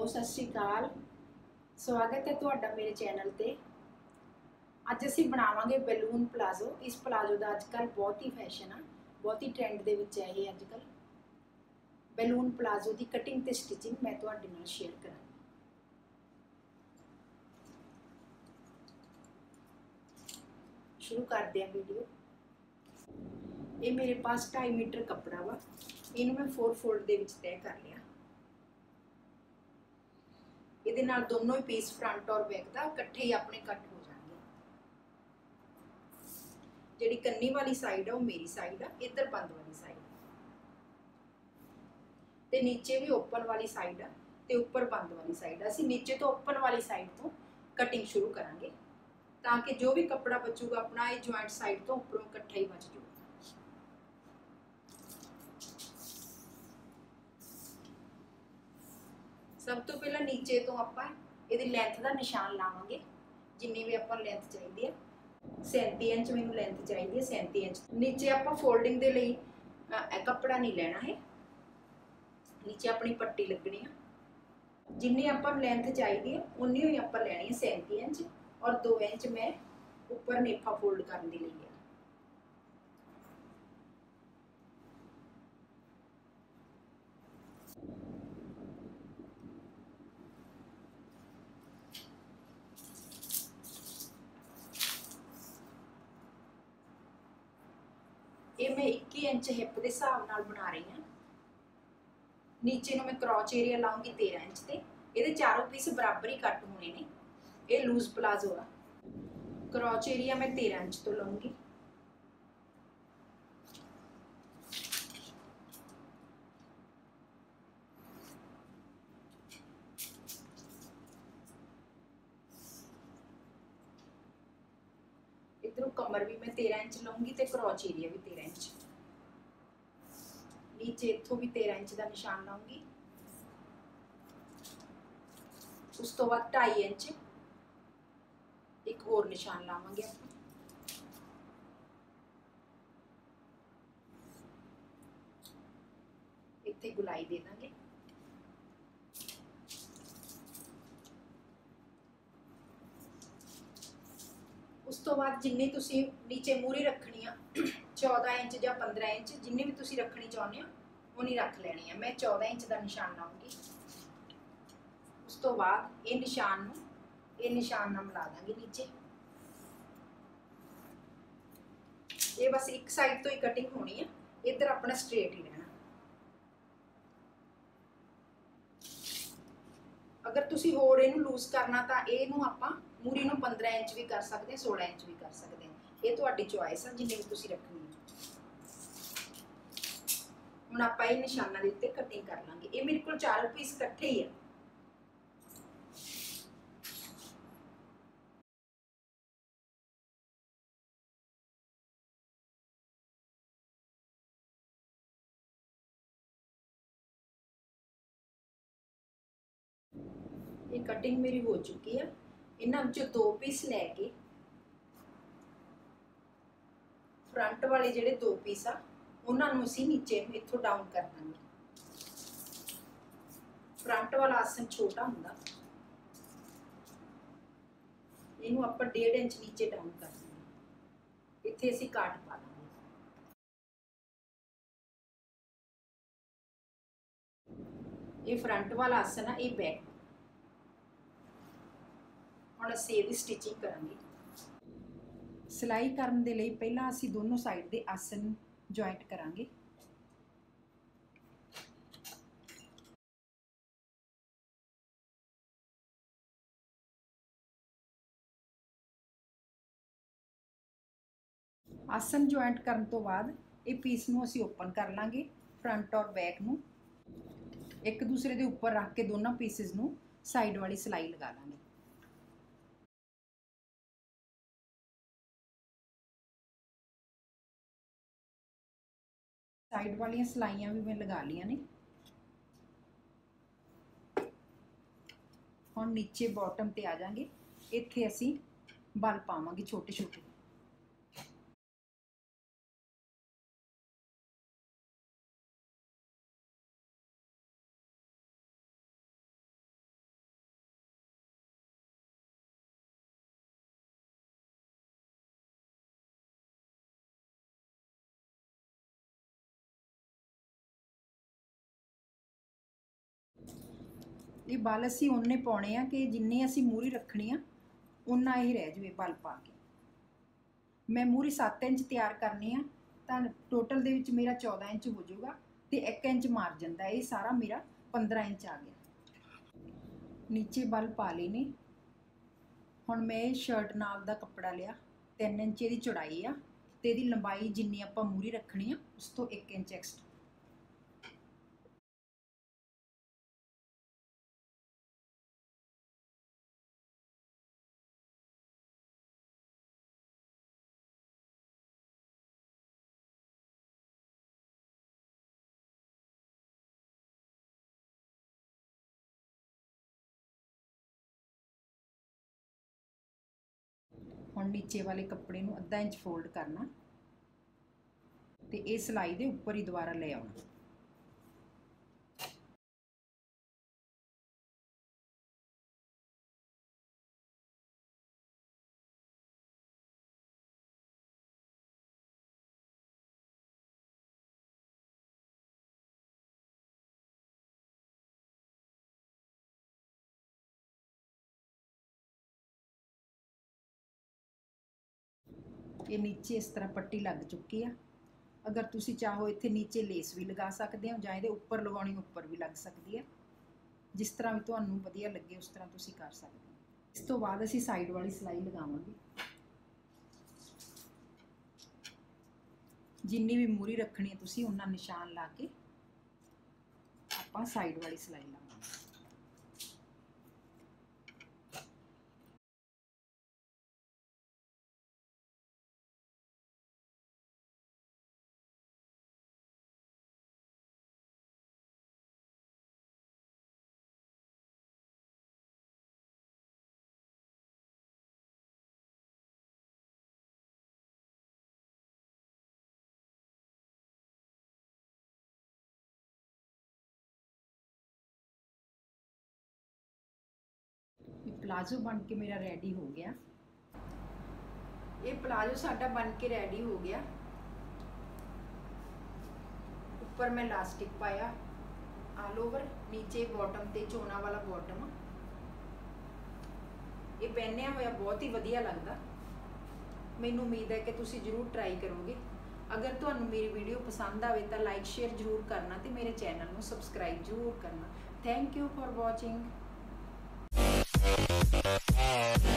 सत श्री अकाल। स्वागत है तुहाडा मेरे चैनल ते। अज असीं बनावांगे बैलून प्लाजो। इस प्लाजो का अजकल बहुत ही फैशन आ, बहुत ही ट्रेंड दे विच है ये अजकल। बैलून प्लाजो की कटिंग ते स्टिचिंग मैं तुहाडे नाल शेयर करांगी। शुरू करते हैं वीडियो। ये मेरे पास 2.5 मीटर कपड़ा वा, इनू मैं 4 फोल्ड दे विच तय कर लिया। ये दोनों ही पीस फ्रंट और बैक का इकट्ठे ही अपने कट हो जाएंगे। जिहड़ी कन्नी वाली साइड है वो मेरी साइड है, इधर बंद वाली साइड ते नीचे भी ओपन वाली साइड है ते ऊपर बंद वाली साइड है। असीं नीचे तो ओपन वाली साइड तो कटिंग शुरू करांगे ताकि जो भी कपड़ा बचूगा अपना ये ज्वाइंट साइड तो उपरों इकट्ठा ही बच जाऊगा। सब तो पहला नीचे तो आपां इहदी लैंथ का निशान लावांगे। जिन्नी भी आपां लैंथ चाहिए है, 37 इंच मैनूं लैंथ चाहिए, 37 इंच। नीचे आपां फोल्डिंग दे लई कपड़ा नहीं लेना है, नीचे अपनी पट्टी लगनी है। जिन्नी आपां लैंथ चाहिए उन्नी ही आपां लैनी है, 37 इंच। और 2 इंच मैं ऊपर नेफा फोल्ड करने के लिए। ये मैं 21 इंच हिप के हिसाब नाल बना रही हूँ। नीचे मैं क्रॉच एरिया लाऊंगी 13 इंच ते। ये चारों पीस बराबर ही कट होने ने। ये लूज प्लाजो है। क्रॉच एरिया मैं 13 इंच तो लूंगी। इधरों कमर भी मैं 13 इंच लूंगी ते क्रॉच एरिया भी 13 इंच। नीचे इत्थों भी 13 इंच का निशान लाऊंगी। उस तो बाद 2.5 इंच एक होर निशान लावांगे। इत्थे गुलाई दे देंगे। उस तो बाद जिन्नी तुसी नीचे मूरी रखनी है 14 इंच या 15 इंच जिन्नी भी तुसी रखनी चाहते हो उन्नी रख लेनी है। मैं 14 इंच का निशान लाऊंगी। उस तो बाद ये निशान नाल मिला देंगे नीचे। ये बस एक साइड तो ही कटिंग होनी है, इधर अपना स्ट्रेट ही रहना। अगर तुसी होर इहनूं लूज करना तो इहनूं आपां मूरी नूं 15 इंच भी कर सकते हैं, 16 इंच भी कर सकते हैं। ये तुहाडी चॉइस है जिन्नी भी तुसी रखनी है। हुण आपां इह निशानां दे उत्ते कटिंग कर लांगे। ये मेरे कोल चारों पीस इकट्ठे ही है। ये कटिंग मेरी हो चुकी है। इन्हां विचों 2 पीस लैके फ्रंट वाले जिहड़े 2 पीस आ उन्हां नूं असीं नीचे इत्थों डाउन कर देंगे। फ्रंट वाला आसन छोटा हुंदा, इहनूं आपां 1.5 इंच नीचे डाउन कर देंगे। इत्थे असीं काट पा देंगे। ये फ्रंट वाला आसन है, ये बैक। हुण असीं इहदी स्टिचिंग करांगे। सिलाई करन दे लई पहलां असीं दोनों साइड दे आसन जॉइंट करांगे। आसन जॉइंट करन तो बाद ये पीस नूं असीं ओपन कर लांगे। फ्रंट और बैक नूं एक दूसरे दे उपर रख के दोनों पीसिस नूं साइड वाली सिलाई लगा लांगे। साइड वाली सिलाइयां भी मैं लगा लिया ने। हुण नीचे बॉटम ते आ जाएंगे। इत्थे असीं बल पावांगे छोटे छोटे। ये बल असी उन्ने पाने आ कि जिन्नी असी मूरी रखनी आ उन्ना ही रह जाए बल पा के। मैं मूरी 7 इंच तैयार करनी आ तो टोटल दे विच मेरा 14 इंच हो जाऊगा तो 1 इंच मार्जिन दा ये सारा मेरा 15 इंच आ गया। नीचे बल पा लिए ने। हुण मैं शर्ट नाल दा कपड़ा लिया 3 इंच इहदी चौड़ाई आ ते इहदी लंबाई जिन्नी आपां मूरी रखनी आ उस तो 1 इंच एक्स्ट्रा। हुण नीचे वाले कपड़े नूं अद्धा इंच फोल्ड करना ते इह सिलाई दे उपर ही दोबारा ले आउणा। ये नीचे इस तरह पट्टी लग चुकी है। अगर तुसी चाहो इत्थे नीचे लेस भी लगा सकते हो जां इहदे उपर लगाउणी उपर भी लग सकती है। जिस तरह भी तुहानूं वधिया लगे उस तरह तुसी कर सकते हो। इस तो बाद असीं साइड वाली सिलाई लगावांगे। जिन्नी भी मूरी रखनी है तुसी उन्ना निशान ला के आपां साइड वाली सिलाई लावांगे। प्लाजो बन के मेरा रेडी हो गया। ये प्लाजो साडा बन के रेडी हो गया। ऊपर मैं इलास्टिक पाया ऑल ओवर, नीचे बॉटम ते चोना वाला बॉटम। ये पहनिया होया बहुत ही वधिया लगदा। मैनूं उम्मीद है कि तुसीं जरूर ट्राई करोगे। अगर तुहानूं मेरी वीडियो पसंद आवे तो लाइक शेयर जरूर करना ते मेरे चैनल नूं सबसक्राइब जरूर करना। Thank you for watching.